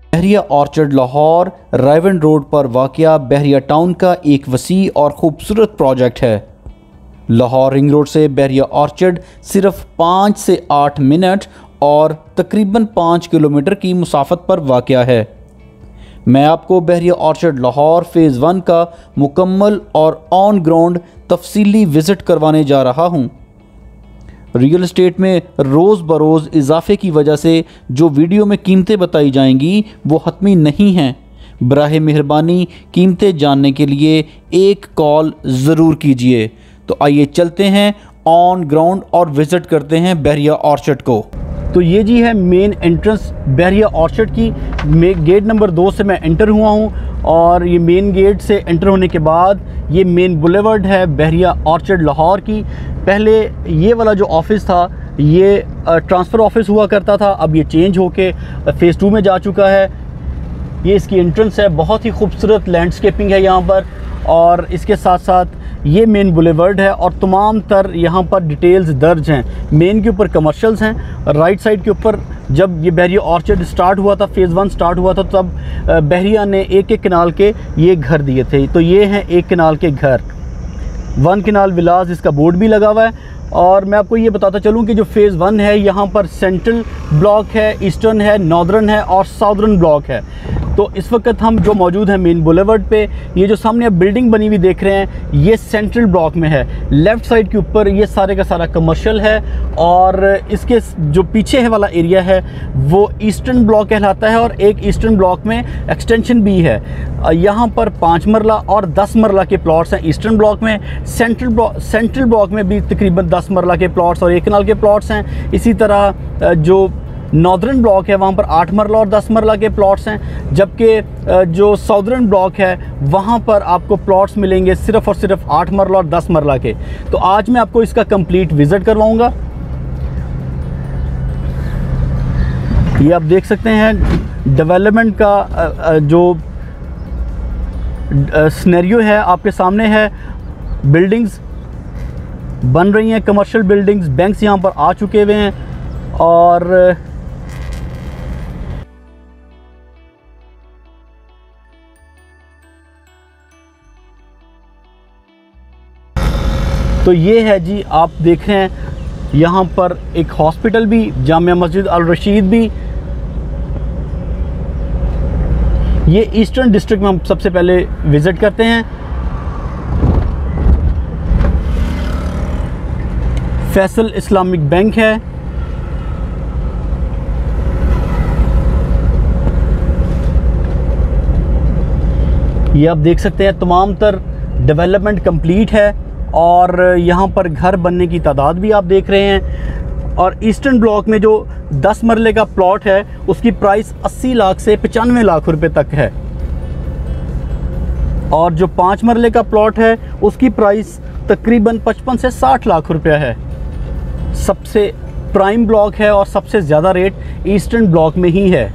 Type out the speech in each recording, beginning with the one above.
बहरिया Orchard Lahore Raiwind road पर वाक़या बहरिया town का एक वसी और ख़ूबसूरत प्रोजेक्ट है। लाहौर रिंग रोड से बहरिया ऑर्चर्ड सिर्फ 5 से 8 मिनट और तकरीबन 5 किलोमीटर की मुसाफत पर वाक़या है। मैं आपको बहरिया ऑर्चर्ड लाहौर फ़ेज़ 1 का मुकम्मल और ऑन ग्राउंड तफसीली विज़िट करवाने जा रहा हूँ। रियल इस्टेट में रोज़ बरोज़ इजाफे की वजह से जो वीडियो में कीमतें बताई जाएंगी वो हतमी नहीं हैं। बराह मेहरबानी कीमतें जानने के लिए एक कॉल ज़रूर कीजिए। तो आइए चलते हैं ऑन ग्राउंड और विज़िट करते हैं बहरिया ऑर्चर्ड को। तो ये जी है मेन एंट्रेंस बहरिया ऑर्चर्ड की। गेट नंबर 2 से मैं एंटर हुआ हूँ और ये मेन गेट से एंटर होने के बाद ये मेन बुलेवर्ड है बहरिया ऑर्चर्ड लाहौर की। पहले ये वाला जो ऑफ़िस था ये ट्रांसफ़र ऑफिस हुआ करता था, अब ये चेंज होके फ़ेज़ 2 में जा चुका है। ये इसकी एंट्रेंस है, बहुत ही खूबसूरत लैंडस्केपिंग है यहाँ पर और इसके साथ साथ ये मेन बुलेवर्ड है और तमाम तर यहाँ पर डिटेल्स दर्ज हैं। मेन के ऊपर कमर्शियल्स हैं। राइट साइड के ऊपर जब ये बहरिया ऑर्चर्ड स्टार्ट हुआ था, फ़ेज़ 1 स्टार्ट हुआ था, तब बहरिया ने एक एक कनाल के ये घर दिए थे। तो ये हैं एक कनाल के घर, 1 कनाल विलास, इसका बोर्ड भी लगा हुआ है। और मैं आपको ये बताता चलूँ कि जो फ़ेज़ 1 है यहाँ पर सेंट्रल ब्लॉक है, ईस्टर्न है, नॉर्दर्न है और साउदर्न ब्लॉक है। तो इस वक्त हम जो मौजूद हैं मेन बुलेवर्ड पे, ये जो सामने आप बिल्डिंग बनी हुई देख रहे हैं ये सेंट्रल ब्लॉक में है। लेफ़्ट साइड के ऊपर ये सारे का सारा कमर्शियल है और इसके जो पीछे है वाला एरिया है वो ईस्टर्न ब्लॉक कहलाता है और एक ईस्टर्न ब्लॉक में एक्सटेंशन भी है। यहाँ पर 5 मरला और 10 मरला के प्लॉट्स हैं ईस्टर्न ब्लॉक में। सेंट्रल ब्लॉक में भी तकरीबन 10 मरला के प्लॉट्स और 1 कनाल के प्लॉट्स हैं। इसी तरह जो नॉर्दर्न ब्लॉक है वहाँ पर 8 मरला और 10 मरला के प्लॉट्स हैं, जबकि जो साउदर्न ब्लॉक है वहाँ पर आपको प्लॉट्स मिलेंगे सिर्फ़ और सिर्फ 8 मरला और 10 मरला के। तो आज मैं आपको इसका कंप्लीट विज़िट करवाऊँगा। ये आप देख सकते हैं डेवलपमेंट का जो सिनेरियो है आपके सामने है। बिल्डिंग्स बन रही हैं, कमर्शियल बिल्डिंग्स, बैंक्स यहाँ पर आ चुके हुए हैं और तो ये है जी, आप देख रहे हैं यहाँ पर एक हॉस्पिटल भी, जामिया मस्जिद अल रशीद भी। ये ईस्टर्न डिस्ट्रिक्ट में हम सबसे पहले विज़िट करते हैं। फैसल इस्लामिक बैंक है। ये आप देख सकते हैं तमाम तर डेवलपमेंट कंप्लीट है और यहाँ पर घर बनने की तादाद भी आप देख रहे हैं। और ईस्टर्न ब्लॉक में जो 10 मरले का प्लॉट है उसकी प्राइस 80 लाख से 95 लाख रुपए तक है और जो 5 मरले का प्लॉट है उसकी प्राइस तकरीबन 55 से 60 लाख रुपया है। सबसे प्राइम ब्लॉक है और सबसे ज़्यादा रेट ईस्टर्न ब्लॉक में ही है।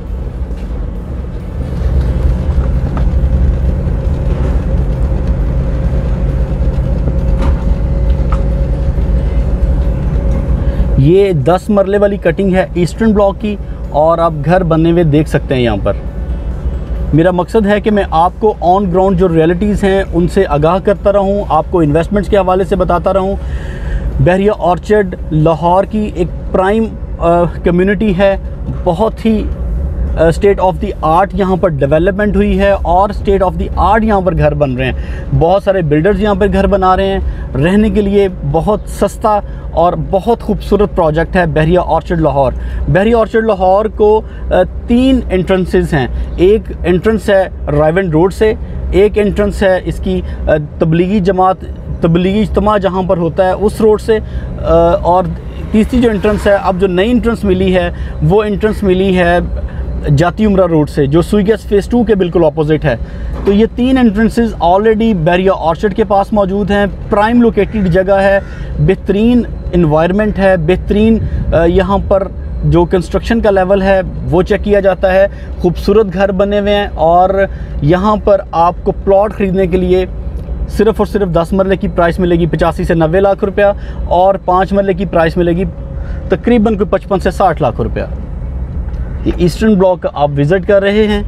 ये 10 मरले वाली कटिंग है ईस्टर्न ब्लॉक की और आप घर बनने हुए देख सकते हैं। यहाँ पर मेरा मकसद है कि मैं आपको ऑन ग्राउंड जो रियलिटीज़ हैं उनसे आगाह करता रहूँ, आपको इन्वेस्टमेंट्स के हवाले से बताता रहूँ। बहरिया ऑर्चर्ड लाहौर की एक प्राइम कम्युनिटी है, बहुत ही स्टेट ऑफ द आर्ट यहाँ पर डेवलपमेंट हुई है और स्टेट ऑफ द आर्ट यहाँ पर घर बन रहे हैं। बहुत सारे बिल्डर्स यहाँ पर घर बना रहे हैं। रहने के लिए बहुत सस्ता और बहुत खूबसूरत प्रोजेक्ट है बहरिया ऑर्चर्ड लाहौर। बहरिया ऑर्चर्ड लाहौर को 3 एंट्रेंसेस हैं। एक एंट्रेंस है रायवन रोड से, एक एंट्रेंस है इसकी तबलीगी इज्तिमा जहाँ पर होता है उस रोड से, और तीसरी जो एंट्रेंस है, अब जो नई एंट्रेंस मिली है वो एंट्रेंस मिली है जाती उमरा रोड से, जो सुईगैस फ़ेज़ 2 के बिल्कुल अपोजिट है। तो ये 3 एंट्रेंसेस ऑलरेडी बहरिया ऑर्चर्ड के पास मौजूद हैं। प्राइम लोकेटेड जगह है, बेहतरीन इन्वायरमेंट है, बेहतरीन यहाँ पर जो कंस्ट्रक्शन का लेवल है वो चेक किया जाता है। खूबसूरत घर बने हुए हैं और यहाँ पर आपको प्लॉट ख़रीदने के लिए सिर्फ़ और सिर्फ 10 मरले की प्राइस मिलेगी 85 से 90 लाख रुपया और 5 मरले की प्राइस मिलेगी तकरीबन कोई 55 से 60 लाख रुपया। ये ईस्टर्न ब्लॉक आप विज़िट कर रहे हैं।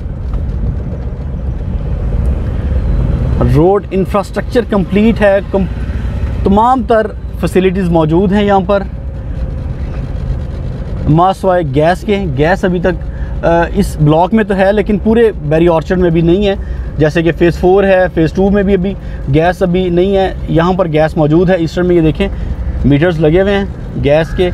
रोड इंफ्रास्ट्रक्चर कंप्लीट है, तमाम तर फैसिलिटीज़ मौजूद हैं यहाँ पर। मासवाए गैस के, गैस अभी तक इस ब्लॉक में तो है लेकिन पूरे बेरी ऑर्चर्ड में भी नहीं है। जैसे कि फ़ेज़ 4 है, फ़ेज़ 2 में भी अभी गैस अभी नहीं है। यहाँ पर गैस मौजूद है ईस्टर्न में, ये देखें मीटर्स लगे हुए हैं गैस के।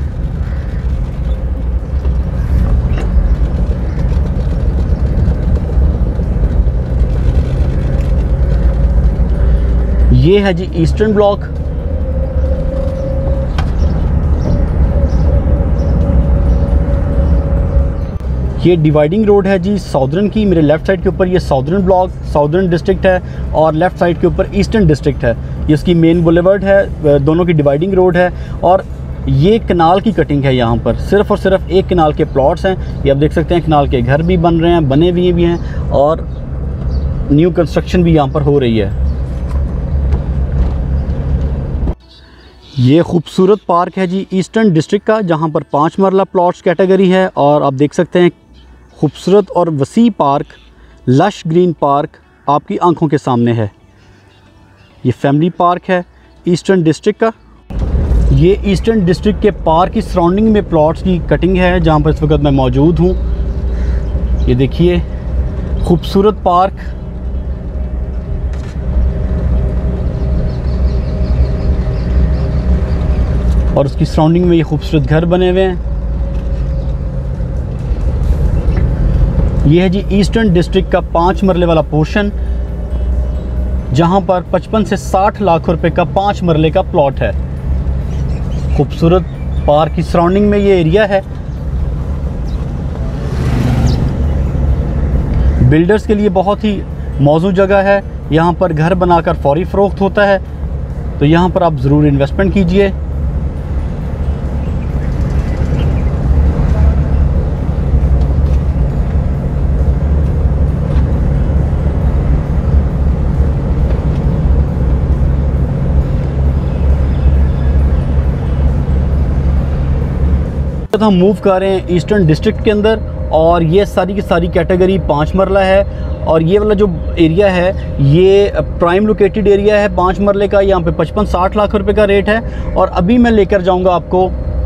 ये है जी ईस्टर्न ब्लॉक। ये डिवाइडिंग रोड है जी साउदर्न की। मेरे लेफ़्ट साइड के ऊपर ये साउदर्न ब्लॉक, साउदर्न डिस्ट्रिक्ट है, और लेफ़्ट साइड के ऊपर ईस्टर्न डिस्ट्रिक्ट है। ये इसकी मेन बुलेवर्ड है, दोनों की डिवाइडिंग रोड है। और ये कनाल की कटिंग है। यहाँ पर सिर्फ़ और सिर्फ एक कनाल के प्लॉट्स हैं। ये आप देख सकते हैं कनाल के घर भी बन रहे हैं, बने हुए भी हैं, और न्यू कंस्ट्रक्शन भी यहाँ पर हो रही है। ये खूबसूरत पार्क है जी ईस्टर्न डिस्ट्रिक्ट का, जहाँ पर 5 मरला प्लॉट्स कैटेगरी है। और आप देख सकते हैं खूबसूरत और वसी पार्क, लश ग्रीन पार्क आपकी आंखों के सामने है। ये फैमिली पार्क है ईस्टर्न डिस्ट्रिक्ट का। ये ईस्टर्न डिस्ट्रिक्ट के पार्क की सराउंडिंग में प्लॉट्स की कटिंग है, जहाँ पर इस वक्त मैं मौजूद हूँ। ये देखिए खूबसूरत पार्क। और उसकी सराउंडिंग में ये खूबसूरत घर बने हुए हैं। ये है जी ईस्टर्न डिस्ट्रिक्ट का 5 मरले वाला पोर्शन, जहां पर 55 से 60 लाख रुपए का 5 मरले का प्लॉट है। खूबसूरत पार्क की सराउंडिंग में ये एरिया है। बिल्डर्स के लिए बहुत ही मौजूद जगह है। यहाँ पर घर बनाकर फौरी फ़रोख्त होता है, तो यहाँ पर आप ज़रूर इन्वेस्टमेंट कीजिए। हम मूव कर रहे हैं ईस्टर्न डिस्ट्रिक्ट के अंदर, और ये सारी की सारी कैटेगरी 5 मरला है। और ये वाला जो एरिया है ये प्राइम लोकेटेड एरिया है 5 मरले का। यहाँ पे 55-60 लाख रुपए का रेट है। और अभी मैं लेकर जाऊंगा आपको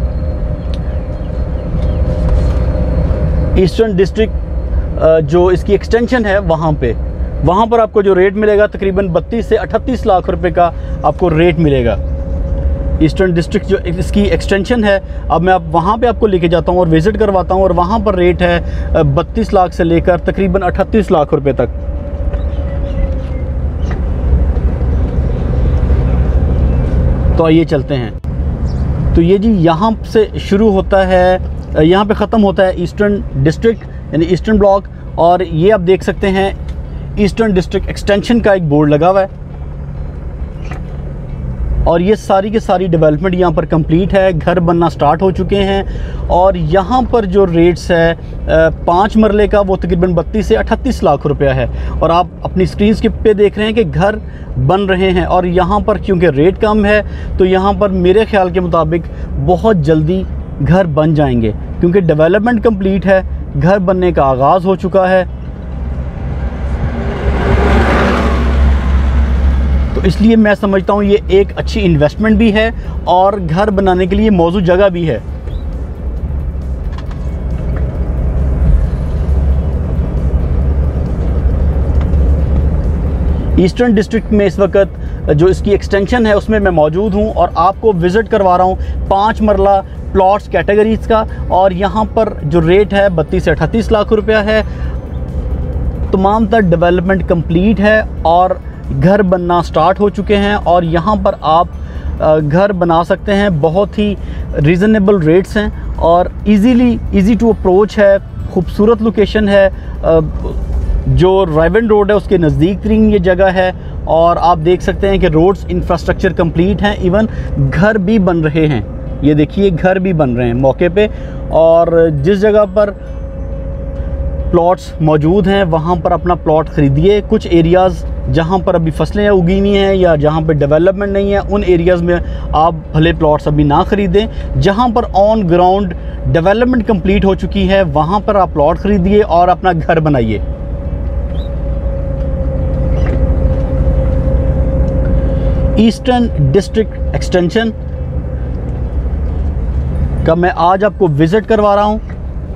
ईस्टर्न डिस्ट्रिक्ट जो इसकी एक्सटेंशन है वहाँ पर आपको जो रेट मिलेगा तकरीबन 32 से 38 लाख रुपए का आपको रेट मिलेगा। ईस्टर्न डिस्ट्रिक्ट जो इसकी एक्सटेंशन है, अब मैं वहाँ पे आपको लेके जाता हूँ और विज़िट करवाता हूँ। और वहाँ पर रेट है 32 लाख से लेकर तकरीबन 38 लाख रुपए तक। तो आइए चलते हैं। तो ये जी यहाँ से शुरू होता है, यहाँ पे ख़त्म होता है ईस्टर्न डिस्ट्रिक्ट यानी ईस्टर्न ब्लॉक। और ये आप देख सकते हैं ईस्टर्न डिस्ट्रिक्ट एक्सटेंशन का एक बोर्ड लगा हुआ है। और ये सारी की सारी डेवलपमेंट यहाँ पर कंप्लीट है, घर बनना स्टार्ट हो चुके हैं। और यहाँ पर जो रेट्स है 5 मरले का वो तकरीबन 32 से 38 लाख रुपया है। और आप अपनी स्क्रीन पे देख रहे हैं कि घर बन रहे हैं। और यहाँ पर क्योंकि रेट कम है तो यहाँ पर मेरे ख्याल के मुताबिक बहुत जल्दी घर बन जाएंगे, क्योंकि डेवलपमेंट कंप्लीट है, घर बनने का आगाज़ हो चुका है। तो इसलिए मैं समझता हूँ ये एक अच्छी इन्वेस्टमेंट भी है और घर बनाने के लिए मौजूद जगह भी है। ईस्टर्न डिस्ट्रिक्ट में इस वक्त जो इसकी एक्सटेंशन है उसमें मैं मौजूद हूँ और आपको विज़िट करवा रहा हूँ 5 मरला प्लॉट्स कैटेगरीज़ का। और यहाँ पर जो रेट है 32 से 38 लाख रुपया है। तमाम तर डेवलपमेंट कंप्लीट है और घर बनना स्टार्ट हो चुके हैं। और यहाँ पर आप घर बना सकते हैं, बहुत ही रीज़नेबल रेट्स हैं और इजी टू अप्रोच है। खूबसूरत लोकेशन है, जो रायवन रोड है उसके नज़दीक तरीन ये जगह है। और आप देख सकते हैं कि रोड्स इंफ्रास्ट्रक्चर कंप्लीट हैं, इवन घर भी बन रहे हैं। ये देखिए घर भी बन रहे हैं मौके पे। और जिस जगह पर प्लॉट्स मौजूद हैं वहाँ पर अपना प्लॉट ख़रीदिए। कुछ एरियाज़ जहाँ पर अभी फसलें उगी हुई हैं या जहाँ पर डेवलपमेंट नहीं है, उन एरियाज़ में आप भले प्लॉट्स अभी ना ख़रीदें। जहाँ पर ऑन ग्राउंड डेवलपमेंट कंप्लीट हो चुकी है वहाँ पर आप प्लॉट ख़रीदिए और अपना घर बनाइए। ईस्टर्न डिस्ट्रिक्ट एक्सटेंशन का मैं आज आपको विज़िट करवा रहा हूँ।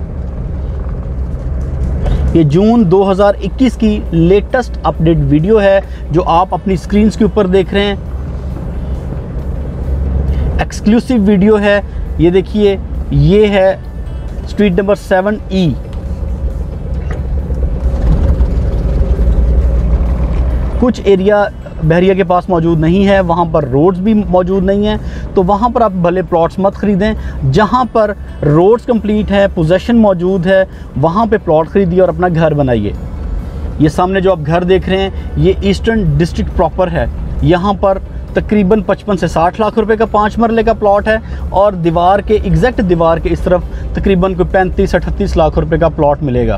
ये जून 2021 की लेटेस्ट अपडेट वीडियो है जो आप अपनी स्क्रीन्स के ऊपर देख रहे हैं। एक्सक्लूसिव वीडियो है। ये देखिए, ये है स्ट्रीट नंबर 7E। कुछ एरिया बहरिया के पास मौजूद नहीं है, वहाँ पर रोड्स भी मौजूद नहीं हैं, तो वहाँ पर आप भले प्लॉट्स मत ख़रीदें। जहाँ पर रोड्स कंप्लीट है, पोजेसन मौजूद है, वहाँ पे प्लॉट ख़रीदिए और अपना घर बनाइए। ये सामने जो आप घर देख रहे हैं ये ईस्टर्न डिस्ट्रिक्ट प्रॉपर है। यहाँ पर तकरीबन 55 से 60 लाख रुपए का 5 मरले का प्लॉट है और दीवार के एग्जैक्ट दीवार के इस तरफ तकरीबन कोई 35-38 लाख रुपए का प्लॉट मिलेगा।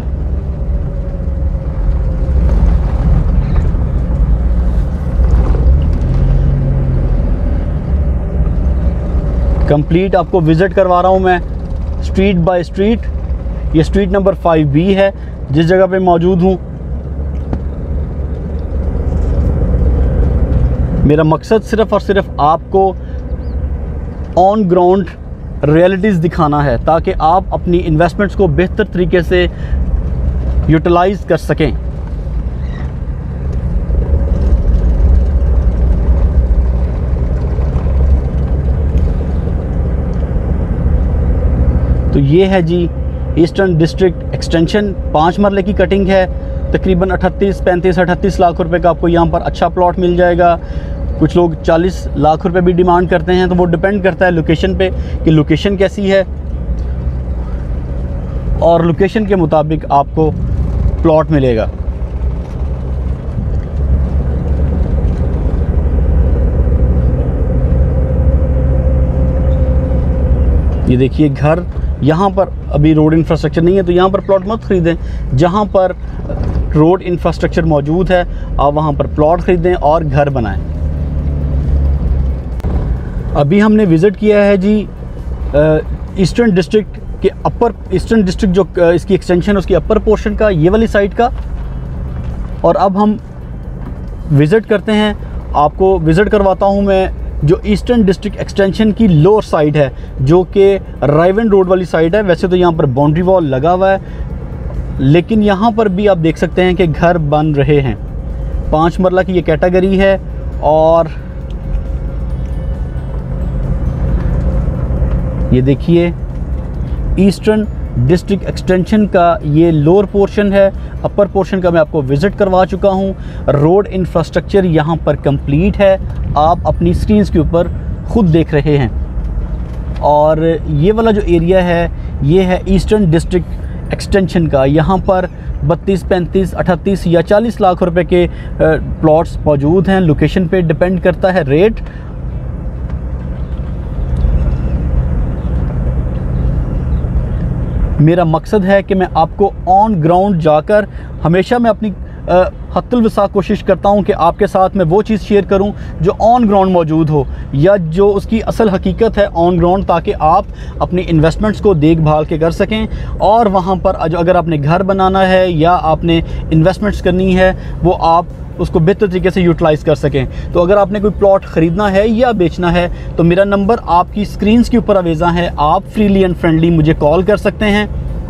कंप्लीट आपको विज़िट करवा रहा हूँ मैं स्ट्रीट बाय स्ट्रीट। ये स्ट्रीट नंबर 5B है जिस जगह पे मौजूद हूँ। मेरा मकसद सिर्फ़ और सिर्फ आपको ऑन ग्राउंड रियलिटीज़ दिखाना है ताकि आप अपनी इन्वेस्टमेंट्स को बेहतर तरीके से यूटिलाइज़ कर सकें। तो ये है जी ईस्टर्न डिस्ट्रिक्ट एक्सटेंशन। 5 मरले की कटिंग है। तकरीबन 35 लाख रुपए का आपको यहाँ पर अच्छा प्लॉट मिल जाएगा। कुछ लोग 40 लाख रुपए भी डिमांड करते हैं, तो वो डिपेंड करता है लोकेशन पे कि लोकेशन कैसी है और लोकेशन के मुताबिक आपको प्लॉट मिलेगा। ये देखिए घर, यहाँ पर अभी रोड इंफ्रास्ट्रक्चर नहीं है तो यहाँ पर प्लॉट मत ख़रीदें। जहाँ पर रोड इंफ्रास्ट्रक्चर मौजूद है आप वहाँ पर प्लॉट ख़रीदें और घर बनाएं। अभी हमने विज़िट किया है जी ईस्टर्न डिस्ट्रिक्ट के अपर, ईस्टर्न डिस्ट्रिक्ट जो इसकी एक्सटेंशन उसकी अपर पोर्शन का, ये वाली साइड का। और अब हम विज़िट करते हैं, आपको विज़िट करवाता हूँ मैं जो ईस्टर्न डिस्ट्रिक्ट एक्सटेंशन की लोअर साइड है जो कि राइवन रोड वाली साइड है। वैसे तो यहाँ पर बाउंड्री वॉल लगा हुआ है लेकिन यहाँ पर भी आप देख सकते हैं कि घर बन रहे हैं। 5 मरला की ये कैटेगरी है और ये देखिए ईस्टर्न डिस्ट्रिक्ट एक्सटेंशन का ये लोअर पोर्शन है। अपर पोर्शन का मैं आपको विज़िट करवा चुका हूँ। रोड इंफ्रास्ट्रक्चर यहाँ पर कंप्लीट है, आप अपनी स्क्रीन्स के ऊपर ख़ुद देख रहे हैं। और ये वाला जो एरिया है ये है ईस्टर्न डिस्ट्रिक्ट एक्सटेंशन का। यहाँ पर 32, 35, 38 या 40 लाख रुपए के प्लॉट्स मौजूद हैं। लोकेशन पे डिपेंड करता है रेट। मेरा मकसद है कि मैं आपको ऑन ग्राउंड जाकर, हमेशा मैं अपनी हत्तुल वसा कोशिश करता हूं कि आपके साथ मैं वो चीज़ शेयर करूं जो ऑन ग्राउंड मौजूद हो या जो उसकी असल हकीकत है ऑन ग्राउंड, ताकि आप अपनी इन्वेस्टमेंट्स को देखभाल के कर सकें और वहां पर अगर आपने घर बनाना है या आपने इन्वेस्टमेंट्स करनी है वो आप उसको बेहतर तरीके से यूटिलाइज़ कर सकें। तो अगर आपने कोई प्लॉट ख़रीदना है या बेचना है तो मेरा नंबर आपकी स्क्रीन्स के ऊपर अवेज़ा है, आप फ्रीली एंड फ्रेंडली मुझे कॉल कर सकते हैं।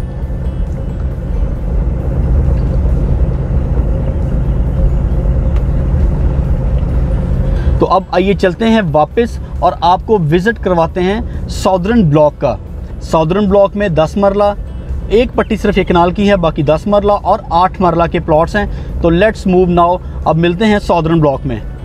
तो अब आइए चलते हैं वापस और आपको विज़िट करवाते हैं साउदर्न ब्लॉक का। साउदर्न ब्लॉक में 10 मरला, एक पट्टी सिर्फ एक कनाल की है, बाकी 10 मरला और 8 मरला के प्लॉट्स हैं। तो लेट्स मूव नाउ। अब मिलते हैं साउदर्न ब्लॉक में।